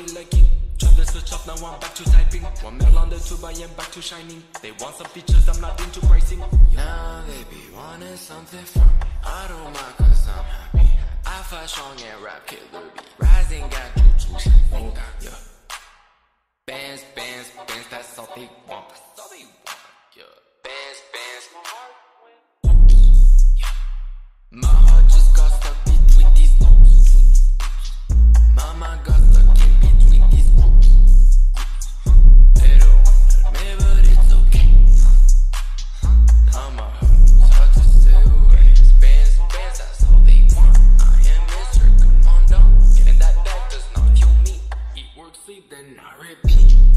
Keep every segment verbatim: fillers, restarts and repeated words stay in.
they liking. Drop the switch off, now I'm back to typing. One mil on the tube, I am back to shining. They want some features, I'm not into pricing. Now they be wanting something from me. I don't mind cause I'm happy. I fight strong and rap killer be rising, got you juice, nigga, yeah. Bands, bands, bands, that's all they want. That's all they want, yeah. Bands, bands, my heart went. Yeah. My heart just got stuck between these loops. My mind got stuck in between these groups. They don't want me, but it's okay. Now my heart's hard to stay away. Bands, bands, that's all they want. I am Mister Come on down. Getting that back does not kill me. Eat, work, sleep, then I repeat.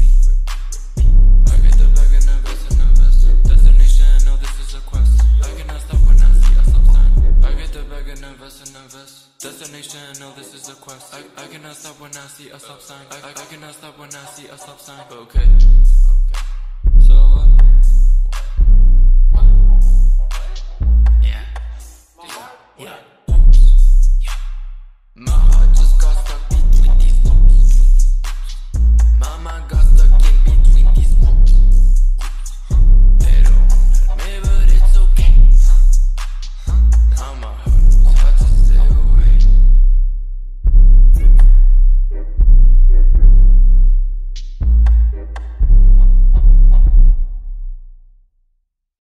I get the bag and invest and invest. Destination, I know this is a quest. I cannot stop when I see a stop sign. I get the bag and invest and invest. Destination, I know this is a quest. I, I cannot stop when I see a stop sign. I, I, I cannot stop when I see a stop sign. Okay.